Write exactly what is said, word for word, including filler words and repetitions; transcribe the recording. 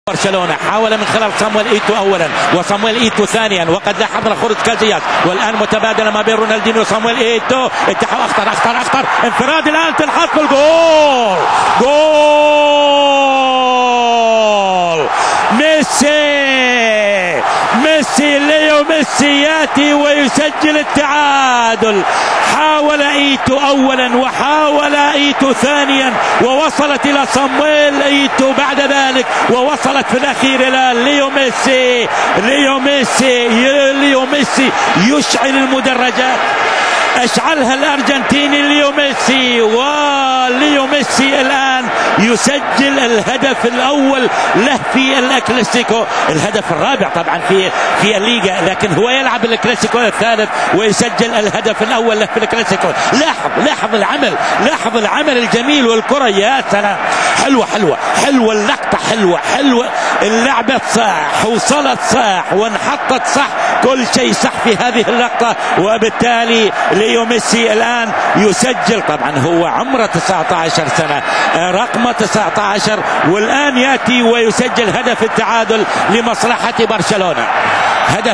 برشلونة حاول من خلال صامويل ايتو اولا وصامويل ايتو ثانيا، وقد لاحظنا خروج كازياس، والان متبادله ما بين رونالدينيو وصامويل ايتو. اتحاد اخطر اخطر اخطر انفراد الان تلحق بالجول. جول ميسي ميسي ليو ميسي ياتي ويسجل التعادل. حاول ايتو اولا وحاول ايتو ثانيا ووصلت الى صامويل ايتو بعد ذلك، ووصلت في الاخير الى ليو ميسي. ليو ميسي ليو ميسي يشعل المدرجات، اشعلها الارجنتيني ليو ميسي، وليو ميسي الان يسجل الهدف الاول له في الكلاسيكو، الهدف الرابع طبعا في في الليغا، لكن هو يلعب الكلاسيكو الثالث ويسجل الهدف الاول له في الكلاسيكو. لاحظ لاحظ العمل لاحظ العمل الجميل، والكره يا سلام، حلوه حلوه حلوه اللقطه، حلوه حلوه اللعبه صح، وصلت صح، وانحطت صح، كل شيء صح في هذه اللقطه. وبالتالي ليو ميسي الآن يسجل، طبعا هو عمره تسعة عشر سنة، رقمه تسعة عشر، والآن يأتي ويسجل هدف التعادل لمصلحة برشلونة. هدف